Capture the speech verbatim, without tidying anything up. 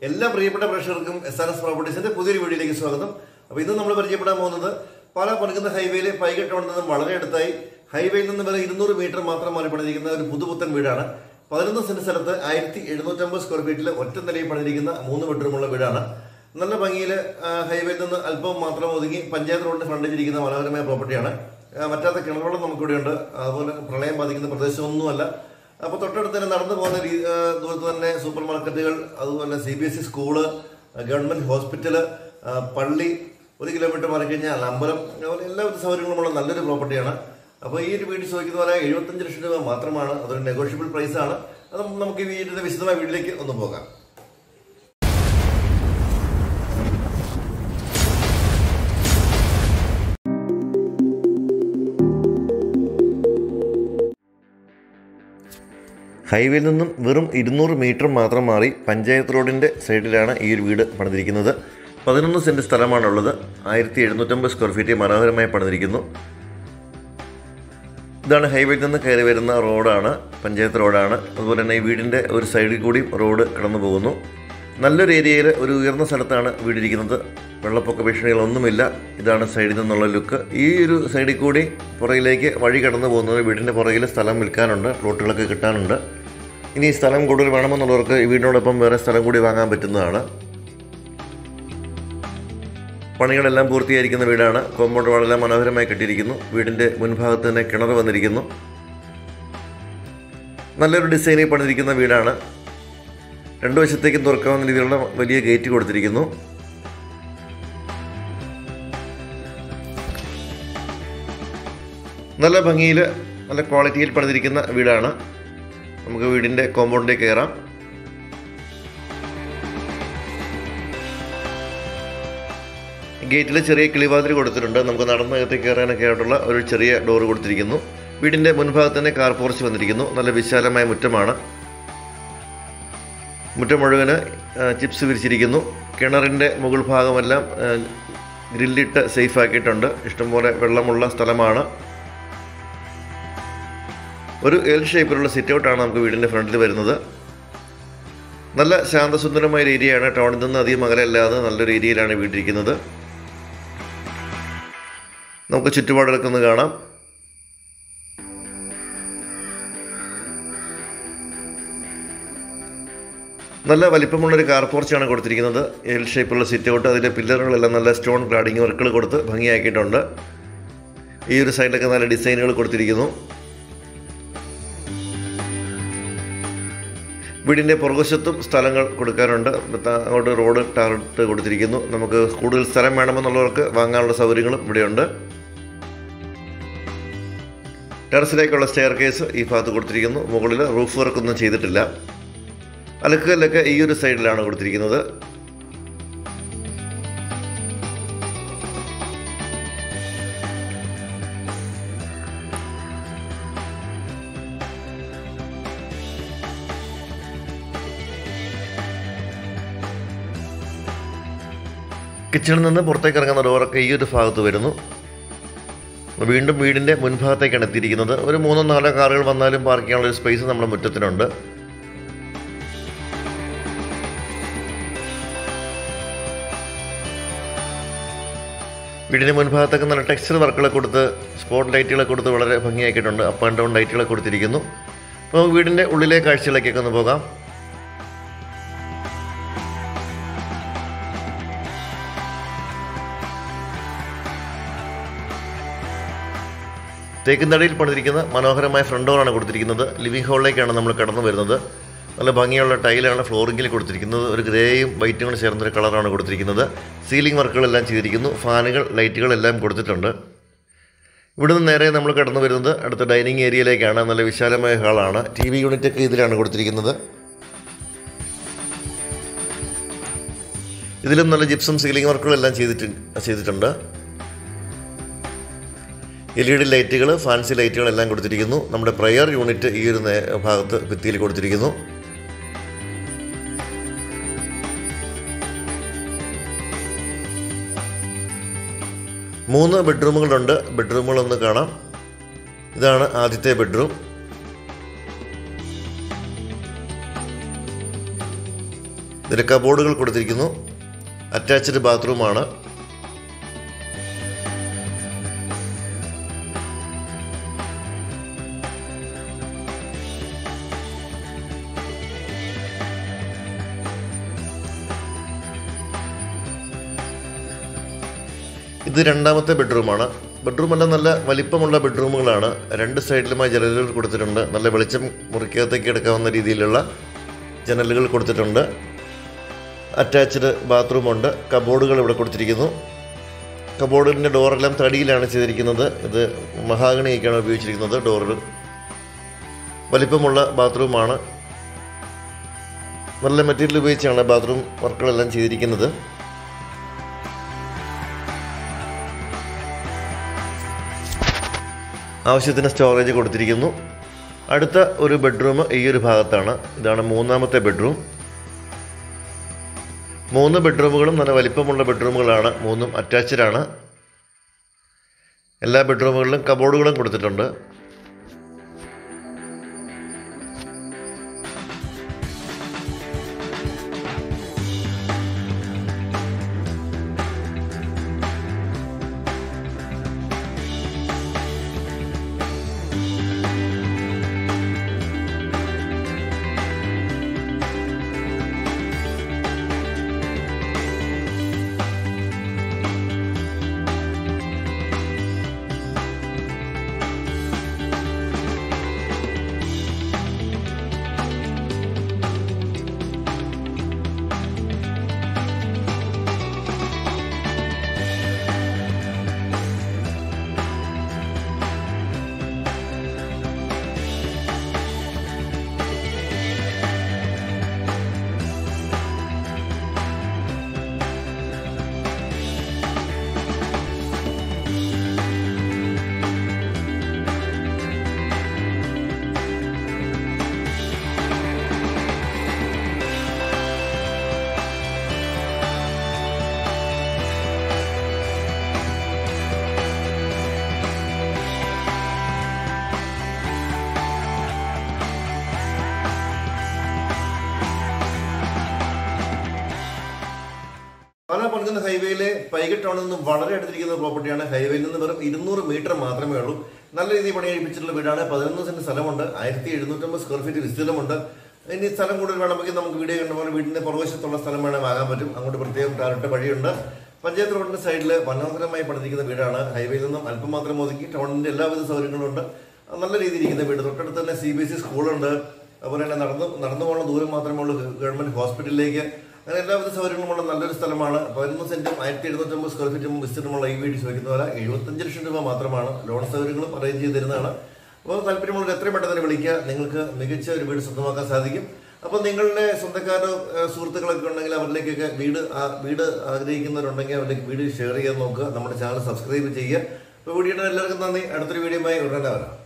എല്ലാ പ്രിയപ്പെട്ട പ്രേക്ഷകർക്കും എസ് ആർ എസ് പ്രോപ്പർട്ടീസിന്റെ പുതിയൊരു വീഡിയോയിലേക്ക് സ്വാഗതം. അപ്പോൾ ഇന്ന് നമ്മൾ പരിചയപ്പെടാൻ പോകുന്നത് പാല പണിക്കുന്ന ഹൈവേയിലെ പൈകെ ടൗണിൽ നിന്നും വളരെ അടുത്തായി ഹൈവേയിൽ നിന്ന് വരെ ഇരുന്നൂറ് മീറ്റർ മാത്രം മാറി പണിതിരിക്കുന്ന ഒരു പുതുപുത്തൻ വീടാണ്. പതിനൊന്ന് സെന്റ് സ്ഥലത്ത് ആയിരത്തി എഴുന്നൂറ്റമ്പത് സ്ക്വയർ ഫീറ്റിൽ ഒറ്റ നിലയിൽ പണിതിരിക്കുന്ന മൂന്ന് ബെഡ്റൂമുള്ള വീടാണ്. നല്ല ഭംഗിയിൽ ഹൈവേയിൽ നിന്ന് അല്പം മാത്രം ഒതുങ്ങി പഞ്ചായത്ത് റോഡിന് ഫ്രണ്ടിലിരിക്കുന്ന മനോഹരമായ പ്രോപ്പർട്ടിയാണ്. മറ്റാത്ത കിണറുകളും നമുക്കിവിടെയുണ്ട്. അതുപോലെ പ്രളയം ബാധിക്കുന്ന പ്രദേശമൊന്നുമല്ല. അപ്പോൾ തൊട്ടടുത്ത് തന്നെ നടന്നു പോകുന്ന ദൂരത്ത് തന്നെ സൂപ്പർ മാർക്കറ്റുകൾ, അതുപോലെ C B S E school, government hospital, പള്ളി, ഒരു കിലോമീറ്റർ മാറി കഴിഞ്ഞാൽ അമ്പലം, അതുപോലെ എല്ലാവിധ സൗകര്യങ്ങളുമുള്ള നല്ലൊരു പ്രോപ്പർട്ടിയാണ്. അപ്പോൾ ഈ ഒരു വീട് ചോദിക്കുന്ന പോലെ എഴുപത്തഞ്ച് ലക്ഷം രൂപ മാത്രമാണ്. അതൊരു നെഗോഷ്യബിൾ പ്രൈസ് ആണ്. അത് നമുക്ക് ഈ വീടിന്റെ വിശദമായ വീട്ടിലേക്ക് ഒന്ന് പോകാം. ഹൈവേയിൽ നിന്നും വെറും ഇരുന്നൂറ് മീറ്റർ മാത്രം മാറി പഞ്ചായത്ത് റോഡിൻ്റെ സൈഡിലാണ് ഈ ഒരു വീട് പണിതിരിക്കുന്നത്. പതിനൊന്ന് സെൻറ്റ് സ്ഥലമാണുള്ളത്. ആയിരത്തി എഴുന്നൂറ്റമ്പത് സ്ക്വയർ ഫീറ്റ് മനോഹരമായി പണിതിരിക്കുന്നു. ഇതാണ് ഹൈവേയിൽ നിന്ന് കയറി വരുന്ന റോഡാണ്, പഞ്ചായത്ത് റോഡാണ്. അതുപോലെ തന്നെ ഈ വീടിൻ്റെ ഒരു സൈഡിൽ കൂടി റോഡ് കടന്നു പോകുന്നു. നല്ലൊരു ഏരിയയിൽ ഒരു ഉയർന്ന സ്ഥലത്താണ് വീടിരിക്കുന്നത്. വെള്ളപ്പൊക്ക ഭീഷണികളൊന്നുമില്ല. ഇതാണ് സൈഡിൽ നിന്നുള്ള ലുക്ക്. ഈ ഒരു സൈഡിൽ കൂടി പുറകിലേക്ക് വഴി കടന്നു പോകുന്നത് വീടിൻ്റെ പുറകിൽ സ്ഥലം വിൽക്കാനുണ്ട്, പ്ലോട്ടുകളൊക്കെ കിട്ടാനുണ്ട്. ഇനി ഈ സ്ഥലം കൂടുതൽ വേണമെന്നുള്ളവർക്ക് ഈ വീടിനോടൊപ്പം വേറെ സ്ഥലം കൂടി വാങ്ങാൻ പറ്റുന്നതാണ്. പണികളെല്ലാം പൂർത്തിയായിരിക്കുന്ന വീടാണ്. കോമ്പൗണ്ട് വളരെ മനോഹരമായി കെട്ടിയിരിക്കുന്നു. വീടിൻ്റെ മുൻഭാഗത്ത് തന്നെ കിണർ വന്നിരിക്കുന്നു. നല്ലൊരു ഡിസൈനിൽ പണിതിരിക്കുന്ന വീടാണ്. രണ്ടു വശത്തേക്കും തുറക്കാവുന്ന രീതിയിലുള്ള വലിയ ഗേറ്റ് കൊടുത്തിരിക്കുന്നു. നല്ല ഭംഗിയിൽ നല്ല ക്വാളിറ്റിയിൽ പണിതിരിക്കുന്ന വീടാണ്. നമുക്ക് വീടിൻ്റെ കോമ്പൗണ്ടിലേക്ക് കയറാം. ഗേറ്റിൽ ചെറിയ കിളിവാതിൽ കൊടുത്തിട്ടുണ്ട്. നമുക്ക് നടന്നകത്തേക്ക് കയറാനൊക്കെ ആയിട്ടുള്ള ഒരു ചെറിയ ഡോറ് കൊടുത്തിരിക്കുന്നു. വീടിൻ്റെ മുൻഭാഗത്ത് തന്നെ കാർ പോർച്ച് വന്നിരിക്കുന്നു. നല്ല വിശാലമായ മുറ്റമാണ്. മുറ്റം മുഴുവന് ചിപ്സ് വിരിച്ചിരിക്കുന്നു. കിണറിൻ്റെ മുകൾ ഭാഗമെല്ലാം ഗ്രില്ലിട്ട് സേഫ് ആക്കിയിട്ടുണ്ട്. ഇഷ്ടംപോലെ വെള്ളമുള്ള സ്ഥലമാണ്. ഒരു എൽ ഷേപ്പിലുള്ള സിറ്റ് ഔട്ടാണ് നമുക്ക് വീടിൻ്റെ ഫ്രണ്ടിൽ വരുന്നത്. നല്ല ശാന്തസുന്ദരമായ ഒരു ഏരിയയാണ്. ടൗണിൽ നിന്ന് അധികം അകലല്ലാതെ നല്ലൊരു ഏരിയയിലാണ് വീടിരിക്കുന്നത്. നമുക്ക് ചുറ്റുപാടുകളൊക്കെ ഒന്ന് കാണാം. നല്ല വലിപ്പമുള്ളൊരു കാർ പോർച്ചാണ് കൊടുത്തിരിക്കുന്നത്. എൽ ഷേപ്പുള്ള സിറ്റ് ഔട്ട്. അതിലെ പില്ലറുകളെല്ലാം നല്ല സ്റ്റോൺ ക്ലാഡിങ് വർക്കുകൾ കൊടുത്ത് ഭംഗിയാക്കിയിട്ടുണ്ട്. ഈ ഒരു സൈഡിലൊക്കെ നല്ല ഡിസൈനുകൾ കൊടുത്തിരിക്കുന്നു. വീടിൻ്റെ പുറകുവശത്തും സ്ഥലങ്ങൾ കൊടുക്കാറുണ്ട്. അങ്ങോട്ട് റോഡ് ടാറിട്ട് കൊടുത്തിരിക്കുന്നു. നമുക്ക് കൂടുതൽ സ്ഥലം വേണമെന്നുള്ളവർക്ക് വാങ്ങാനുള്ള സൗകര്യങ്ങളും ഇവിടെയുണ്ട്. ടെറസിലേക്കുള്ള സ്റ്റെയർ കേസ് ഈ ഭാഗത്ത് കൊടുത്തിരിക്കുന്നു. മുകളിൽ റൂഫ് വർക്കൊന്നും ചെയ്തിട്ടില്ല. അലക്കുകല്ലൊക്കെ ഈ ഒരു സൈഡിലാണ് കൊടുത്തിരിക്കുന്നത്. കിച്ചണിൽ നിന്ന് പുറത്തേക്ക് ഇറങ്ങുന്ന ഡോറൊക്കെ ഈ ഒരു ഭാഗത്ത് വരുന്നു. വീണ്ടും വീടിൻ്റെ മുൻഭാഗത്തേക്കാണ് എത്തിയിരിക്കുന്നത്. ഒരു മൂന്നോ നാലോ കാറുകൾ വന്നാലും പാർക്ക് ചെയ്യാനുള്ള ഒരു സ്പേസ് നമ്മുടെ മുറ്റത്തിനുണ്ട്. വീടിൻ്റെ മുൻഭാഗത്തൊക്കെ നല്ല ടെക്സ്ചർ വർക്കുകളൊക്കെ കൊടുത്ത് സ്പോട്ട് ലൈറ്റുകളൊക്കെ കൊടുത്ത് വളരെ ഭംഗിയാക്കിയിട്ടുണ്ട്. അപ്പ് ആൻഡ് ഡൗൺ ലൈറ്റുകളൊക്കെ കൊടുത്തിരിക്കുന്നു. അപ്പോൾ വീടിൻ്റെ ഉള്ളിലെ കാഴ്ചകളിലേക്കൊക്കെ ഒന്ന് പോകാം. തേക്കിൻതടിയിൽ പണിതിരിക്കുന്ന മനോഹരമായ ഫ്രണ്ട് ഡോറാണ് കൊടുത്തിരിക്കുന്നത്. ലിവിംഗ് ഹാളിലേക്കാണ് നമ്മൾ കടന്നു വരുന്നത്. നല്ല ഭംഗിയുള്ള ടൈലാണ് ഫ്ലോറിങ്ങിൽ കൊടുത്തിരിക്കുന്നത്. ഒരു ഗ്രേയും വൈറ്റും കൂടി ചേർന്നൊരു കളറാണ് കൊടുത്തിരിക്കുന്നത്. സീലിംഗ് വർക്കുകളെല്ലാം ചെയ്തിരിക്കുന്നു. ഫാനുകൾ, ലൈറ്റുകളെല്ലാം കൊടുത്തിട്ടുണ്ട്. ഇവിടുന്ന് നേരെ നമ്മൾ കടന്നു വരുന്നത് അടുത്ത ഡൈനിങ് ഏരിയയിലേക്കാണ്. നല്ല വിശാലമായ ഹാളാണ്. ടി വി യൂണിറ്റൊക്കെ ഇതിലാണ് കൊടുത്തിരിക്കുന്നത്. ഇതിലും നല്ല ജിപ്സും സീലിംഗ് വർക്കുകളെല്ലാം ചെയ്തിട്ട് ചെയ്തിട്ടുണ്ട്. എൽ ഇ ഡി ലൈറ്റുകൾ, ഫാൻസി ലൈറ്റുകളെല്ലാം കൊടുത്തിരിക്കുന്നു. നമ്മുടെ പ്രയർ യൂണിറ്റ് ഈ ഒരു ഭാഗത്ത് ഭിത്തിയിൽ കൊടുത്തിരിക്കുന്നു. മൂന്ന് ബെഡ്റൂമുകളുണ്ട്. ബെഡ്റൂമുകളൊന്ന് കാണാം. ഇതാണ് ആദ്യത്തെ ബെഡ്റൂം. ഇതിൽ കബോർഡുകൾ കൊടുത്തിരിക്കുന്നു. അറ്റാച്ച്ഡ് ബാത്റൂമാണ്. ഇത് രണ്ടാമത്തെ ബെഡ്റൂമാണ്. ബെഡ്റൂമെല്ലാം നല്ല വലിപ്പമുള്ള ബെഡ്റൂമുകളാണ്. രണ്ട് സൈഡിലുമായി ജനലുകൾ കൊടുത്തിട്ടുണ്ട്. നല്ല വെളിച്ചം മുറിക്കകത്തേക്ക് എടുക്കാവുന്ന രീതിയിലുള്ള ജനലുകൾ കൊടുത്തിട്ടുണ്ട്. അറ്റാച്ച്ഡ് ബാത്റൂമുണ്ട്. കബോർഡുകൾ ഇവിടെ കൊടുത്തിരിക്കുന്നു. കബോർഡിൻ്റെ ഡോറെല്ലാം തടിയിലാണ് ചെയ്തിരിക്കുന്നത്. ഇത് മഹാഗണിയൊക്കെയാണ് ഉപയോഗിച്ചിരിക്കുന്നത്. ഡോറ് വലിപ്പമുള്ള ബാത്റൂമാണ്. നല്ല മെറ്റീരിയൽ ഉപയോഗിച്ചാണ് ബാത്റൂം വർക്കുകളെല്ലാം ചെയ്തിരിക്കുന്നത്. ആവശ്യത്തിന് സ്റ്റോറേജ് കൊടുത്തിരിക്കുന്നു. അടുത്ത ഒരു ബെഡ്റൂം ഈ ഒരു ഭാഗത്താണ്. ഇതാണ് മൂന്നാമത്തെ ബെഡ്റൂം. മൂന്ന് ബെഡ്റൂമുകളും നല്ല വലിപ്പമുള്ള ബെഡ്റൂമുകളാണ്. മൂന്നും അറ്റാച്ച്ഡ് ആണ്. എല്ലാ ബെഡ്റൂമുകളിലും കബോർഡുകളും കൊടുത്തിട്ടുണ്ട്. പാലാ പണിക്കുന്ന ഹൈവേയിലെ പൈകട്ട് ടൗണിൽ നിന്ന് വളരെ അടുത്തിരിക്കുന്ന പ്രോപ്പർട്ടിയാണ്. ഹൈവേയിൽ നിന്ന് വെറും ഇരുന്നൂറ് മീറ്റർ മാത്രമേ ഉള്ളൂ. നല്ല രീതിയിൽ പണി കഴിപ്പിച്ചിട്ടുള്ള വീടാണ്. പതിനൊന്ന് സെന്റ് സ്ഥലമുണ്ട്. ആയിരത്തി എഴുന്നൂറ്റമ്പത് സ്ക്വയർ ഫീറ്റ് വിസ്തീർണമുണ്ട്. ഇനി സ്ഥലം കൂടുതൽ വേണമെങ്കിൽ നമുക്ക് വീഡിയോ കണ്ട പോലെ വീടിന്റെ പുറവശത്തുള്ള സ്ഥലം വേണം ആകാൻ പറ്റും. അങ്ങോട്ട് പ്രത്യേകം ടാറിട്ട വഴിയുണ്ട്. പഞ്ചായത്ത് റോഡിന്റെ സൈഡിൽ മനോഹരമായി പണിതിരിക്കുന്ന വീടാണ്. ഹൈവേയിൽ നിന്നും അല്പം മാത്രം ഒതുക്കി ടൗണിന്റെ എല്ലാവിധ സൗകര്യങ്ങളും ഉണ്ട്. നല്ല രീതിയിൽ ഇരിക്കുന്ന വീട്. തൊട്ടടുത്ത് തന്നെ സി ബി എസ് ഇ സ്കൂളുണ്ട്. അതുപോലെ തന്നെ നടന്നു നടന്നു പോകുന്ന ദൂരം മാത്രമേ ഉള്ളൂ ഗവൺമെന്റ് ഹോസ്പിറ്റലിലേക്ക്. അങ്ങനെ എല്ലാവിധ സൗകര്യങ്ങളുമുള്ള നല്ലൊരു സ്ഥലമാണ്. പതിനൊന്ന് സെന്റും ആയിരത്തി എഴുന്നൂറ്റമ്പത് സ്ക്വയർ ഫീറ്റും വിസ്തീർണമുള്ള ഈ വീട് ചോദിക്കുന്ന പോലെ എഴുപത്തഞ്ച് ലക്ഷം രൂപ മാത്രമാണ്. ലോൺ സൗകര്യങ്ങളും അറേഞ്ച് ചെയ്ത് തരുന്നതാണ്. അപ്പോൾ താല്പര്യമുള്ളവർ എത്രയും പെട്ടെന്ന് തന്നെ വിളിക്കുക. നിങ്ങൾക്ക് മികച്ച ഒരു വീട് സ്വന്തമാക്കാൻ സാധിക്കും. അപ്പോൾ നിങ്ങളുടെ സ്വന്തക്കാരോ സുഹൃത്തുക്കളൊക്കെ ഉണ്ടെങ്കിൽ അവരിലേക്കൊക്കെ വീട് വീട് ആഗ്രഹിക്കുന്നവരുണ്ടെങ്കിൽ അവരിലേക്ക് വീഡിയോ ഷെയർ ചെയ്യാൻ നോക്കുക. നമ്മുടെ ചാനൽ സബ്സ്ക്രൈബ് ചെയ്യുക. അപ്പോൾ വീഡിയോയുടെ എല്ലാവർക്കും നന്ദി. അടുത്തൊരു വീഡിയോയുമായി ഉടനെ വരാം.